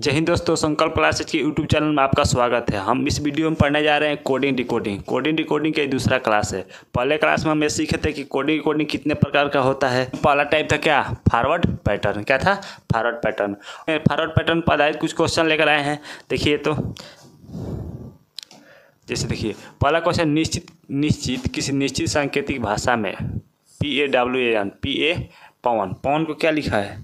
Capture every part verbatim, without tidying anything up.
जय हिंद दोस्तों, संकल्प क्लासेज के यूट्यूब चैनल में आपका स्वागत है। हम इस वीडियो में पढ़ने जा रहे हैं कोडिंग डिकोडिंग। कोडिंग डिकोडिंग का दूसरा क्लास है। पहले क्लास में हम ये सीखे थे कि कोडिंग डिकोडिंग कितने प्रकार का होता है। पहला टाइप था क्या, फॉरवर्ड पैटर्न। क्या था, फॉरवर्ड पैटर्न। फॉरवर्ड पैटर्न पर आधारित कुछ क्वेश्चन लेकर आए हैं। देखिए तो जैसे देखिए पहला क्वेश्चन, निश्चित निश्चित किसी निश्चित सांकेतिक भाषा में P A W A N P A Pawan Pawan को क्या लिखा है,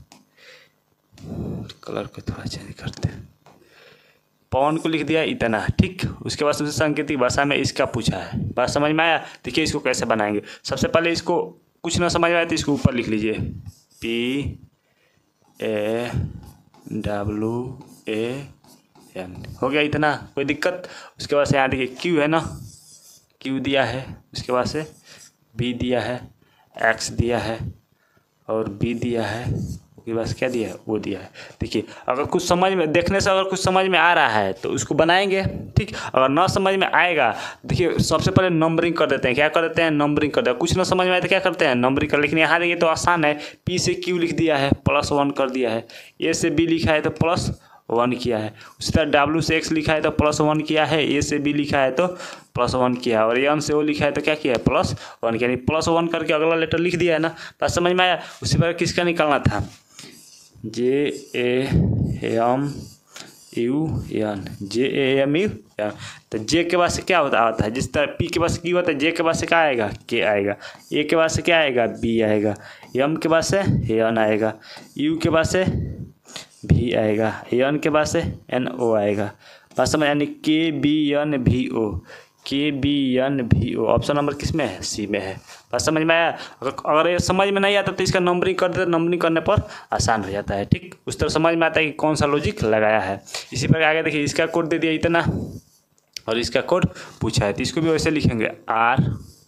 कलर को थोड़ा चेंज करते हैं। पवन को लिख दिया इतना, ठीक। उसके बाद सबसे सांकेतिक भाषा में इसका पूछा है। बात समझ में आया। देखिए इसको कैसे बनाएंगे। सबसे पहले इसको कुछ ना समझ में आए तो इसको ऊपर लिख लीजिए, P A W A N. हो गया इतना, कोई दिक्कत। उसके बाद से यहाँ देखिए क्यू है ना, क्यू दिया है। उसके बाद से बी दिया है, एक्स दिया है और बी दिया है। उसके बाद क्या दिया है, वो दिया है। देखिए अगर कुछ समझ में, देखने से अगर कुछ समझ में आ रहा है तो उसको बनाएंगे, ठीक। अगर ना समझ में आएगा, देखिए सबसे पहले नंबरिंग कर देते हैं। क्या कर देते हैं, नंबरिंग कर देते हैं। कुछ ना समझ में आए तो क्या करते हैं, नंबरिंग कर। लेकिन यहाँ देखिए तो आसान है। पी से क्यू लिख दिया है, प्लस वन कर दिया है। ए से बी लिखा है तो प्लस वन किया है। उसी तरह डब्ल्यू से एक्स लिखा है तो प्लस वन किया है। ए से बी लिखा है तो प्लस वन किया है। और एन से ओ लिखा है तो क्या किया है, प्लस वन किया। यानी प्लस वन करके अगला लेटर लिख दिया है ना। बात समझ में आया। उसी पर किसका निकालना था, J A M U N, J A M U N. तो जे के बाद से क्या होता आता है, जिस तरह पी के बाद से क्यू होता है, जे के बाद से क्या आएगा, के आएगा। ए के बाद से क्या आएगा, बी आएगा। एम के बाद से एन आएगा। यू के बाद से भी आएगा। एन के बाद से एन ओ आएगा। बात समझ, यानी के बी एन भी ओ, के बी एन भी ओ। ऑप्शन नंबर किस में है, सी में है। बात समझ में आया। अगर अगर ये समझ में नहीं आता तो इसका नंबरिंग कर देते, नंबरिंग करने पर आसान हो जाता है, ठीक। उस तरह समझ में आता है कि कौन सा लॉजिक लगाया है। इसी पर आगे देखिए, इसका कोड दे दिया इतना और इसका कोड पूछा है तो इसको भी वैसे लिखेंगे, R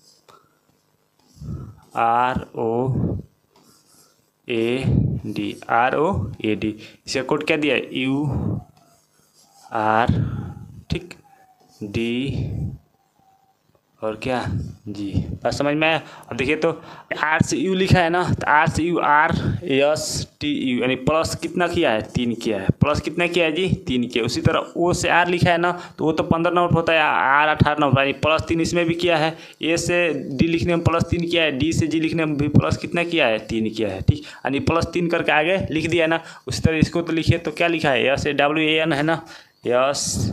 R O A D, R O A D. इसका कोड क्या दिया है, यू आर, ठीक, डी और क्या, जी। बात समझ में आया। अब देखिए तो आर से यू लिखा है ना, तो आर से U, R S T U, यानी प्लस कितना किया है, तीन किया है। प्लस कितना किया है जी, तीन किया। उसी तरह ओ से आर लिखा है ना, तो वो तो पंद्रह नंबर होता है, आर अठारह नंबर, यानी प्लस तीन इसमें भी किया है। ए से डी लिखने में प्लस तीन किया है। डी से जी लिखने में भी प्लस कितना किया है, तीन किया है, ठीक। यानी प्लस तीन करके आगे लिख दिया है ना। उसी तरह इसको तो लिखिए तो क्या लिखा है, S A W A N है ना, S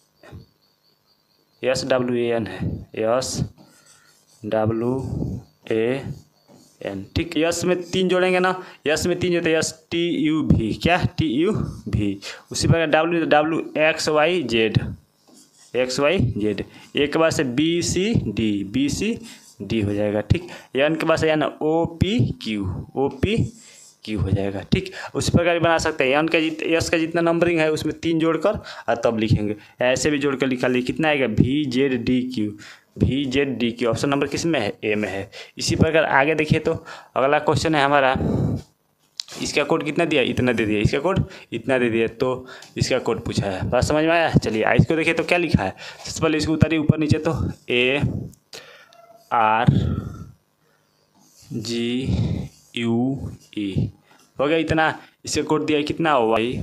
S W A N है, एस डब्ल्यू ए एन, ठीक। यस में तीन जोड़ेंगे ना, यस में तीन जोड़ते हैं, यस टी यू भी, क्या, टी यू भी। उसी प्रकार W W X Y Z, X Y Z. A के बाद से B C D, B C D हो जाएगा, ठीक। एन के बाद से N O P Q, O P Q हो जाएगा, ठीक। उस प्रकार बना सकते हैं। एन का जित एस का जितना नंबरिंग है उसमें तीन जोड़कर और तब लिखेंगे। ऐसे भी जोड़कर लिखा ली, कितना आएगा, B Z D Q, B Z D Q. Option number किस में है, ए में है। इसी प्रकार आगे देखिए तो अगला क्वेश्चन है हमारा, इसका कोड कितना दिया, इतना दे दिया। इसका कोड इतना दे दिया, तो इसका कोड पूछा है। बात समझ में आया। चलिए इसको देखिए तो क्या लिखा है। सबसे पहले इसको उतारिए ऊपर नीचे, तो ए आर जी यू ई हो गया इतना। इसे कोड दिया कितना, Y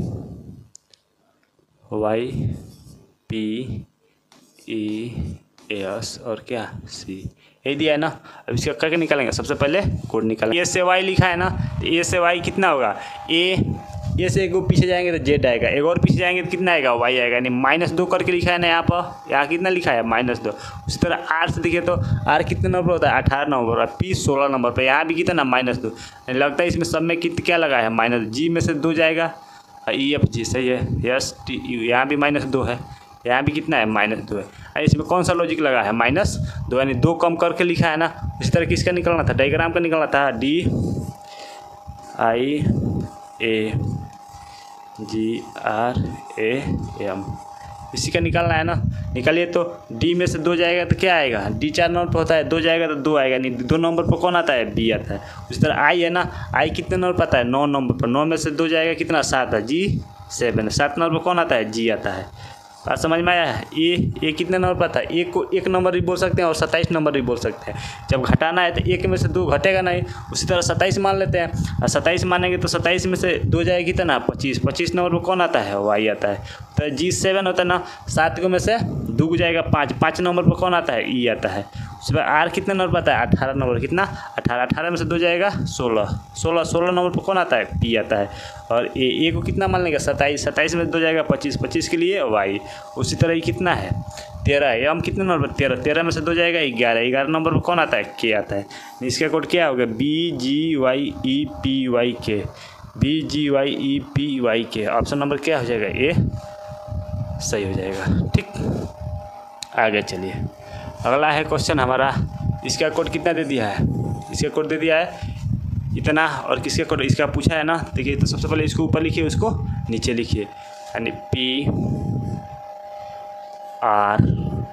Y P E S और क्या, सी, यही दिया है ना। अब इसका करके निकालेंगे। सबसे पहले कोड निकालेंगे। ए से वाई लिखा है ना, तो ए से वाई कितना होगा, ए ए से एक पीछे जाएंगे तो जेड आएगा, एक और पीछे जाएंगे तो कितना आएगा, वाई आएगा। यानी माइनस दो करके लिखा है ना यहाँ पर, यहाँ कितना लिखा है, माइनस दो। उसी तरह आर से देखिए तो आर कितने नंबर होता है, अठारह नंबर, और पी सोलह नंबर पर, यहाँ भी कितना, माइनस दो। लगता है इसमें सब में कित क्या लगा है, माइनस। जी में से दो जाएगा, ई एफ जी, सही है। एस टी यू, यहाँ भी माइनस दो है, यहाँ भी कितना है, माइनस दो है। इसमें कौन सा लॉजिक लगा है, माइनस दो, यानी दो कम करके लिखा है ना। इस तरह किसका निकलना था, डायग्राम का निकलना था, D I A G R A M, इसी का निकालना है ना। निकालिए तो डी में से दो जाएगा तो क्या आएगा, डी चार नंबर पर होता है, दो जाएगा तो दो आएगा, नहीं दो नंबर पर कौन आता है, बी आता है। उसी तरह आई है ना, आई कितने नंबर पर आता है, नौ नंबर पर, नौ में से दो जाएगा कितना, सात है, जी सेवन। सात नंबर पर कौन आता है, जी आता है। बात समझ में आया है। ए ए कितने नंबर पर था, एक को एक नंबर भी बोल सकते हैं और सत्ताईस नंबर भी बोल सकते हैं। जब घटाना है तो एक में से दो घटेगा नहीं, उसी तरह सत्ताईस मान लेते हैं और सत्ताईस मानेंगे तो सत्ताईस में से दो जाएगी कितना पच्चीस, पच्चीस नंबर पर कौन आता है वाई आता है। तो जी सेवन होता है ना, सात को में से दो को जाएगा पाँच, पाँच नंबर पर कौन आता है ई आता है। उसके बाद आर कितने नंबर पर आता है अठारह नंबर, कितना अठारह, अठारह में से दो जाएगा सोलह, सोलह सोलह नंबर पर कौन आता है पी आता है। और ए ए को कितना मान लेंगे सत्ताईस, सत्ताईस में दो जाएगा पच्चीस, पच्चीस के लिए वाई। उसी तरह ये कितना है तेरह है, एम कितने नंबर पर तेरह, तेरह में से दो जाएगा ग्यारह, ग्यारह नंबर पर कौन आता है के आता है। इसका कोड क्या होगा B G Y E P Y K, B G Y E P Y K. Option number क्या हो जाएगा ए सही हो जाएगा। ठीक आगे चलिए, अगला है क्वेश्चन हमारा, इसका कोड कितना दे दिया है, इसका कोड दे दिया है इतना और किसका कोड इसका पूछा है ना। देखिए तो सबसे पहले इसको ऊपर लिखिए, उसको नीचे लिखिए, यानी P R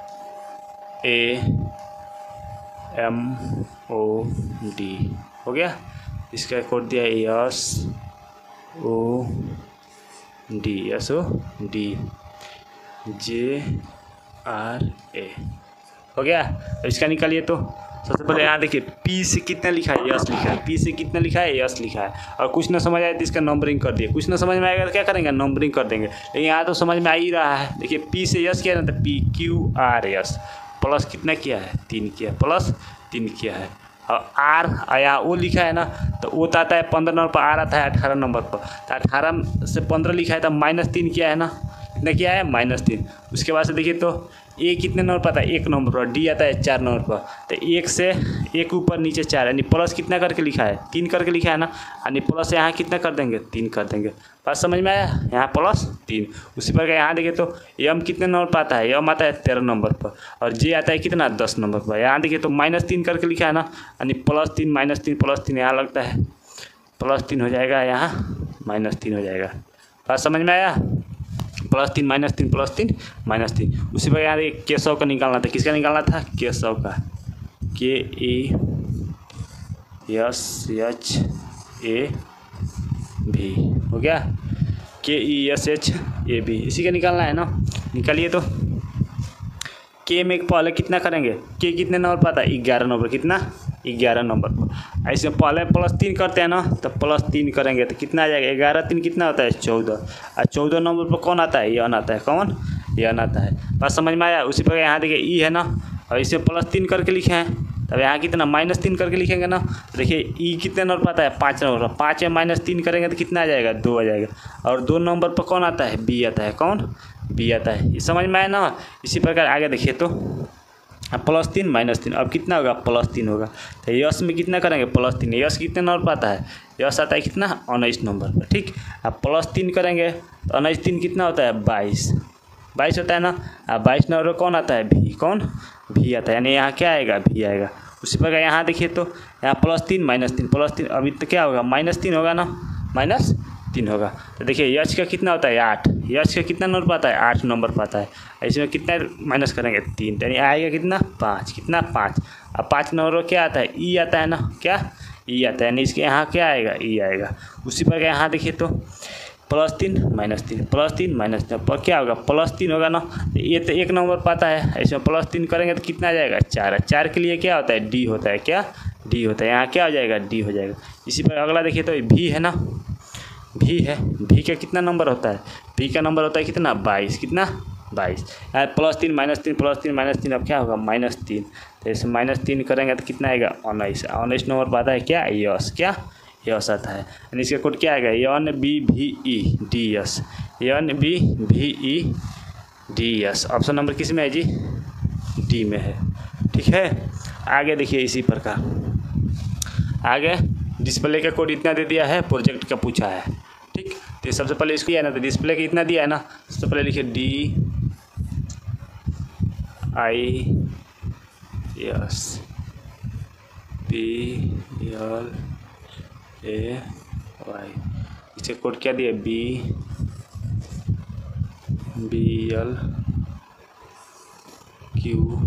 A M O D हो गया। इसका कोड दिया है S O D, S O D J R A हो गया। तो इसका निकालिए तो सबसे पहले यहाँ देखिए पी से कितना लिखा है यस लिखा है, पी से कितना लिखा है यस लिखा है। और कुछ ना समझ आए तो इसका नंबरिंग कर दिए, कुछ ना समझ में आएगा तो क्या करेंगे नंबरिंग कर देंगे। लेकिन यहाँ तो समझ में आ ही रहा है। देखिए पी से यस किया ना तो P Q R S, plus कितना किया है तीन किया, प्लस तीन किया है। और आर यहाँ वो लिखा है ना, तो वो तो आता है पंद्रह नंबर पर, आर आता है अठारह नंबर पर। तो अठारह से पंद्रह लिखा है तो माइनस तीन किया है ना, कितना किया है माइनस तीन। उसके बाद से देखिए तो ए कितने नंबर पर आता है एक नंबर पर, डी आता है चार नंबर पर। तो एक से एक ऊपर नीचे चार, यानी प्लस कितना करके लिखा है तीन करके लिखा है ना, यानी प्लस यहाँ कितना कर देंगे तीन कर देंगे। बात समझ में आया, यहाँ प्लस तीन। उसी पर यहाँ देखिए तो एम कितने नंबर पर आता है, एम आता है तेरह नंबर पर और जे आता है कितना दस नंबर पर। यहाँ देखिए तो माइनस तीन करके लिखा है ना, यानी प्लस तीन माइनस तीन प्लस तीन यहाँ लगता है प्लस तीन हो जाएगा, यहाँ माइनस तीन हो जाएगा। बात समझ में आया, प्लस तीन माइनस तीन प्लस तीन माइनस तीन। उसी पर यहाँ देखिए केशव का निकालना था, किसका निकालना था केशव का, के ई एस एच ए भी हो गया, K E S H A B इसी का निकालना है ना। निकालिए तो के में पहले कितना करेंगे, के कितने नंबर पर आता है ग्यारह नंबर, कितना ग्यारह नंबर पर। ऐसे पहले प्लस तीन करते हैं ना, तो प्लस तीन करेंगे तो कितना आ जाएगा ग्यारह तीन कितना होता है चौदह। और चौदह नंबर पर कौन आता है यन आता है, कौन यन आता है। बात समझ में आया। उसी पर यहाँ देखिए ई है ना, और इसे प्लस तीन करके लिखे हैं, तब यहाँ कितना माइनस तीन करके लिखेंगे ना। देखिए ई कितने नंबर पर आता है पाँच नंबर पर, पाँच में माइनस तीन करेंगे तो कितना आ जाएगा दो आ जाएगा। और दो नंबर पर कौन आता है बी आता है, कौन बी आता है। ये समझ में आया ना। इसी प्रकार आगे देखिए तो प्लस तीन माइनस तीन, अब कितना होगा प्लस तीन होगा। तो यस में कितना करेंगे प्लस तीन, यस कितने नंबर पर आता है यस आता है कितना उन्नीस नंबर पर। ठीक, अब प्लस तीन करेंगे तो उन्नीस तीन कितना होता है बाईस, बाईस होता है ना। अब बाईस नंबर पर कौन आता है भी, कौन भी आता है, यानी यहाँ क्या आएगा भी आएगा। उसी प्रकार यहाँ देखिए तो यहाँ प्लस तीन माइनस तीन प्लस तीन, अभी तो क्या होगा माइनस तीन होगा ना, माइनस तीन होगा। तो देखिए यच का कितना होता है आठ, यच का कितना नंबर पाता है आठ नंबर पाता है। इसमें कितना माइनस करेंगे तीन, यानी आएगा कितना पाँच, कितना पाँच। अब पाँच नंबर क्या आता है ई आता है ना, क्या ई आता है, यानी इसके यहाँ क्या आएगा ई आएगा। उसी पर यहाँ देखिए तो प्लस तीन माइनस तीन प्लस तीन माइनस तीन पर क्या होगा प्लस तीन होगा ना। ये तो एक नंबर पाता है, इसमें प्लस तीन करेंगे तो कितना आ जाएगा चार है। चार के लिए क्या होता है डी होता है, क्या डी होता है, यहाँ क्या हो जाएगा डी हो जाएगा। इसी पर अगला देखिए तो भी है ना, भी है, भी का कितना नंबर होता है, भी का नंबर होता है कितना बाईस, कितना बाईस। प्लस तीन माइनस तीन प्लस तीन माइनस तीन, अब क्या होगा माइनस तीन। तो इसे माइनस तीन करेंगे तो कितना आएगा उन्नीस, उन्नीस नंबर पर आता है क्या यस, क्या यस आता है। यानी इसका कोड क्या आएगा N B B E D S, N B B E D S. Option number किस में है जी डी में है। ठीक है, आगे देखिए इसी प्रकार आगे डिस्प्ले का कोड इतना दे दिया है, प्रोजेक्ट का पूछा है। ठीक, तो सबसे पहले इसको किया ना, तो डिस्प्ले का इतना दिया है ना, सबसे पहले लिखिए D I S P L A Y. इसका कोड क्या दिया B B L Q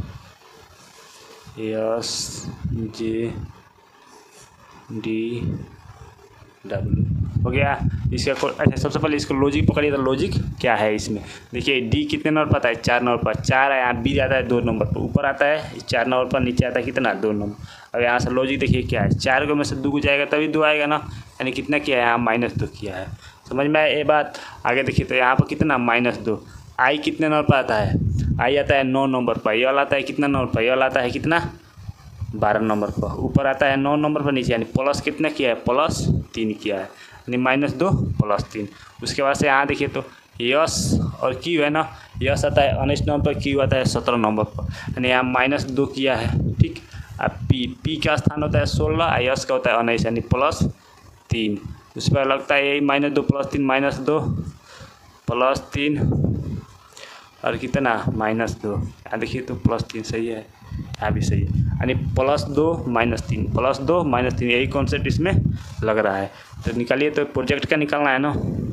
S J D W हो गया। इसका कोड। अच्छा सबसे पहले इसको लॉजिक पकड़िए, तो लॉजिक क्या है इसमें देखिए। डी कितने नंबर पर आता है, चार नंबर पर, चार है यहाँ, बी आता है दो नंबर पर, ऊपर आता है चार नंबर पर, नीचे आता है कितना, दो नंबर। अब यहाँ से लॉजिक देखिए क्या है, चार को में से दो को जाएगा तभी दो आएगा ना, यानी कितना किया है यहाँ, माइनस दो किया है। समझ में आया ये बात। आगे देखिए तो यहाँ पर कितना, माइनस दो। आई कितने नंबर पर आता है, आई आता है नौ नंबर पर, ये वाला आता है कितना नंबर पर, ये वाला आता है कितना, बारह नंबर पर, ऊपर आता है नौ नंबर पर, नीचे यानी प्लस कितना किया है, प्लस तीन किया है, यानी माइनस दो प्लस तीन। उसके बाद से यहाँ देखिए तो यस और क्यू है ना, यस आता है उन्नीस नंबर पर, क्यू आता है सत्रह नंबर पर, यानी यहाँ माइनस दो किया है। ठीक, अब पी पी का स्थान होता है सोलह और यस का होता है उन्नीस, यानी प्लस तीन। उस पर लगता है यही माइनस दो प्लस तीन, माइनस दो प्लस तीन और कितना, माइनस दो। यहाँ देखिए तो प्लस तीन सही है, यहाँ भी सही है, यानी प्लस दो माइनस तीन, प्लस दो माइनस तीन, यही कॉन्सेप्ट इसमें लग रहा है। तो निकालिए, तो प्रोजेक्ट का निकालना है ना,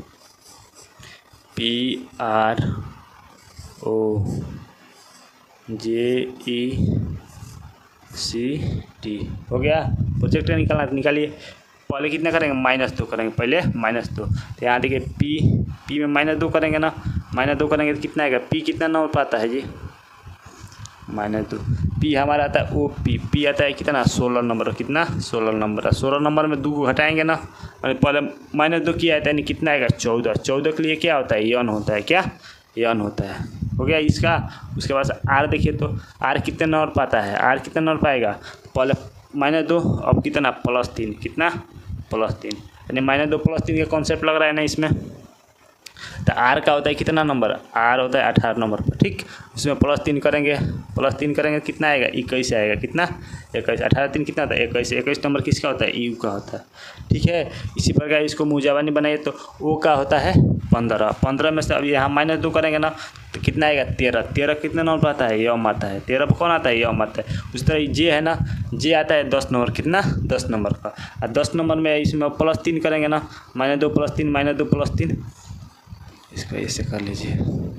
P R O J E C T हो गया, प्रोजेक्ट का निकालना है। निकालिए, पहले कितना करेंगे, माइनस दो करेंगे, पहले माइनस दो। तो यहाँ देखिए पी पी में माइनस दो करेंगे ना, माइनस दो करेंगे तो कितना आएगा, पी कितना नंबर पर आता है जी, माइनस दो। पी हमारा आता है ओ पी, पी आता है कितना, सोलह नंबर, कितना, सोलह नंबर है। सोलह नंबर में दो को हटाएंगे ना, पहले माइनस दो किया है, यानी कितना आएगा, चौदह। चौदह के लिए क्या होता है, यन होता है, क्या यन होता है। हो गया इसका। उसके बाद आर देखिए तो आर कितने नंबर पर आता है, आर कितने नंबर पर आएगा, पहले माइनस दो, अब कितना, प्लस तीन, कितना, प्लस तीन, यानी माइनस दो प्लस तीन का कॉन्सेप्ट लग रहा है ना इसमें। तो आर का होता है कितना नंबर, आर होता है अठारह नंबर पर। ठीक, उसमें प्लस तीन करेंगे, प्लस तीन करेंगे कितना आएगा, इक्कीस आएगा, कितना, इक्कीस। अठारह तीन कितना होता है, इक्कीस। इक्कीस नंबर किसका होता है, यू का होता है। ठीक है, इसी प्रकार इसको मुजावानी बनाइए तो ओ का होता है पंद्रह। पंद्रह में से अब यहाँ माइनस दो करेंगे ना, तो कितना आएगा, तेरह। तेरह कितने नंबर पर आता है, यम आता है। तेरह पर कौन आता है, यम आता है। उस तरह जे है ना, जे आता है दस नंबर, कितना, दस नंबर का। और दस नंबर में इसमें प्लस तीन करेंगे ना, माइनस दो प्लस तीन, माइनस दो प्लस तीन, इसको ऐसे कर लीजिए,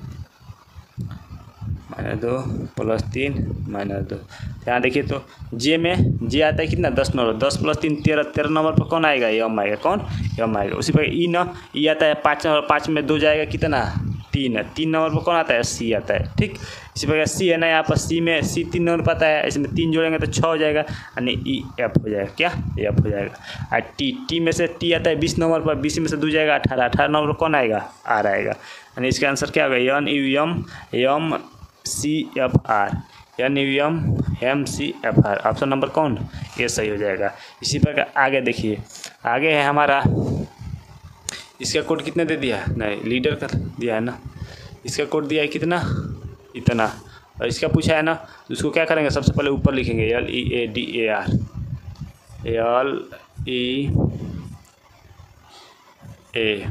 माइनस दो प्लस तीन माइनस दो। यहाँ देखिए तो जे में जे आता है कितना, दस नंबर, दस प्लस तीन तेरह, तेरह नंबर पर कौन आएगा, यम आएगा, कौन, यम आएगा। उसी पर ई ना, ई आता है पाँच नंबर, पाँच में दो जाएगा कितना, तीन है। तीन नंबर पर कौन आता है, सी आता है। ठीक, इसी प्रकार सी है ना, यहाँ पर सी में सी तीन नंबर पर आता है, इसमें तीन जोड़ेंगे तो छः हो जाएगा, यानी ई एफ हो जाएगा, क्या, एफ हो जाएगा। और टी टी में से टी आता है बीस नंबर पर, बीस में से दो जाएगा अठारह, अठारह नंबर पर कौन आएगा, आर आएगा, यानी इसका आंसर क्या होगा, N U M M C F R, N U M M C F R. Option number कौन, ये सही हो जाएगा। इसी प्रकार आगे देखिए, आगे है हमारा, इसका कोड कितने दे दिया है, नहीं लीडर का दिया है ना, इसका कोड दिया है कितना, इतना। और इसका पूछा है ना, तो उसको क्या करेंगे, सबसे पहले ऊपर लिखेंगे L E A D A R, L E A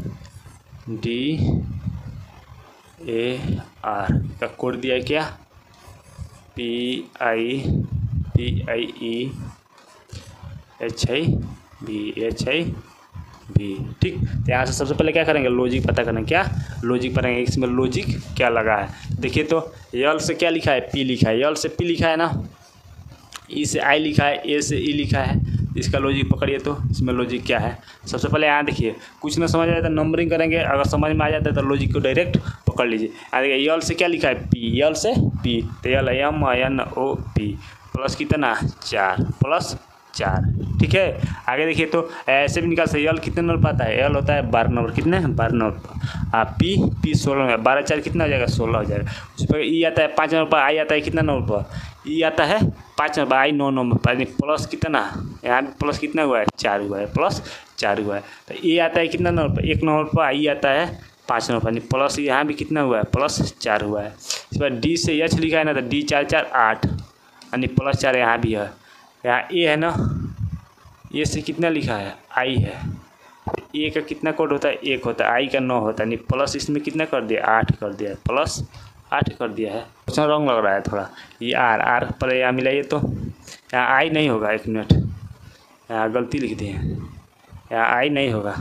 D A R का कोड दिया है क्या, P I P I E H I B, H I B. ठीक, तो यहाँ से सबसे पहले क्या करेंगे, लॉजिक पता करेंगे, क्या लॉजिक पढ़ेंगे, इसमें लॉजिक क्या लगा है। देखिए तो यल से क्या लिखा है, पी लिखा है, यल से पी लिखा है ना, ई से आई लिखा है, ए से ई लिखा है, इसका लॉजिक पकड़िए तो इसमें लॉजिक क्या है। सबसे पहले यहाँ देखिए, कुछ ना समझ आए तो नंबरिंग करेंगे, अगर समझ में आ जाता है तो लॉजिक को डायरेक्ट पकड़ लीजिए। यहाँ देखिए यल से क्या लिखा है, पी, यल से पी, तो L M N O P, plus कितना, चार, प्लस चार। ठीक है, आगे देखिए तो ऐसे भी निकाल सकते, यल कितने नंबर पर आता है, यल होता है बारह नंबर, कितने, बारह नंबर पर। आप पी पी सोलह नंबर, बारह चार कितना हो जाएगा, सोलह हो जाएगा। उस पर ई आता है पाँच नंबर पर, आई आता है कितना नंबर पर, ई आता है पाँच नंबर, आई नौ नंबर पर, प्लस कितना, यहाँ भी प्लस कितना हुआ है, चार हुआ है, प्लस चार हुआ है। तो ए आता है कितना नंबर पर, एक नंबर पर, आई आता है पाँच नंबर पर, प्लस यहाँ भी कितना हुआ है, प्लस चार हुआ है। इस पर डी से एच लिखा है ना, तो डी चार चार आठ, यानी प्लस चार यहाँ भी है। यहाँ ए है ना, ए से कितना लिखा है, आई है, ए का कितना कोड होता है, एक होता है, आई का नौ होता है, नहीं प्लस इसमें कितना कर दिया, आठ कर दिया है, प्लस आठ कर दिया है। क्वेश्चन रॉन्ग लग रहा है थोड़ा, ये आर आर पर यहाँ मिलाइए तो यहाँ आई नहीं होगा, एक मिनट, यहाँ गलती लिख दिए, यहाँ आई नहीं होगा,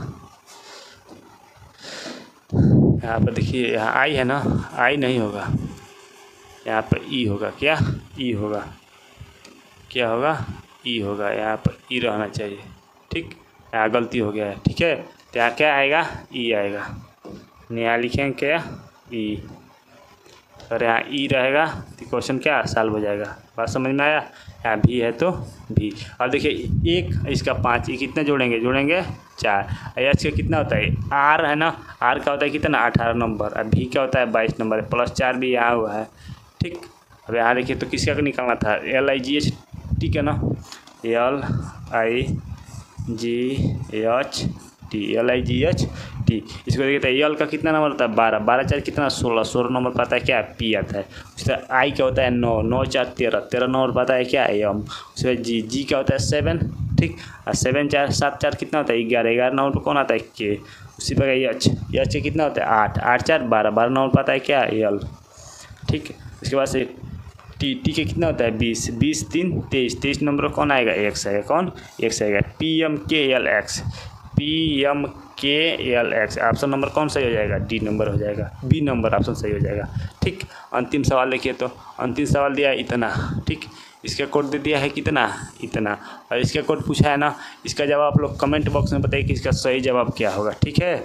यहाँ पर देखिए यहाँ आई है ना, आई नहीं होगा, यहाँ पर ई होगा, क्या ई होगा, क्या होगा, ई होगा, यहाँ पर ई रहना चाहिए। ठीक, यहाँ गलती हो गया है। ठीक है, तो यहाँ क्या आएगा, ई आएगा। यहाँ लिखेंगे क्या, ई, और यहाँ ई रहेगा तो क्वेश्चन क्या सॉल्व हो जाएगा। बात समझ में आया। यहाँ भी है तो भी। और देखिए एक इसका पाँच, ये कितना जोड़ेंगे, जोड़ेंगे चार। एच का कितना होता है, आर है ना, आर का होता है कितना अठारह नंबर, और भी क्या होता है बाईस नंबर, प्लस चार भी यहाँ हुआ है। ठीक, अब यहाँ देखिए तो किसका निकालना था, एल आई जी एच, ठीक है ना, L I G H T, L I G H T. इसको देखिए एल का कितना नंबर होता है बारह, बारह चार कितना सोलह, सोलह नंबर पता है क्या पी आता है। उससे आई क्या होता है नौ, नौ चार तेरह, तेरह नंबर पता है क्या एम। उसके बाद जी, जी क्या होता है सेवन, ठीक, और सेवन चार सात चार कितना होता है ग्यारह, ग्यारह नंबर कौन आता है के। उसी पर एच, एच कितना होता है आठ, आठ चार बारह, बारह नंबर पता है क्या एल, ठीक। उसके बाद से टी, टी के कितना होता है बीस, बीस तीन तेईस, तेईस नंबर कौन आएगा एक्स आएगा, कौन एक्स आएगा। P M K L X, P M K L X, option number कौन सही हो जाएगा, डी नंबर हो जाएगा, बी नंबर ऑप्शन सही हो जाएगा। ठीक, अंतिम सवाल देखिए तो अंतिम सवाल दिया है इतना, ठीक, इसका कोड दे दिया है कितना, इतना, और इसका कोड पूछा है ना, इसका जवाब आप लोग कमेंट बॉक्स में बताइए कि इसका सही जवाब क्या होगा। ठीक है,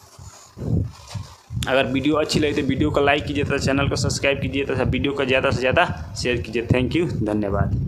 अगर वीडियो अच्छी लगी तो वीडियो को लाइक कीजिए तथा चैनल को सब्सक्राइब कीजिए तथा वीडियो को ज़्यादा से ज़्यादा शेयर कीजिए। थैंक यू, धन्यवाद।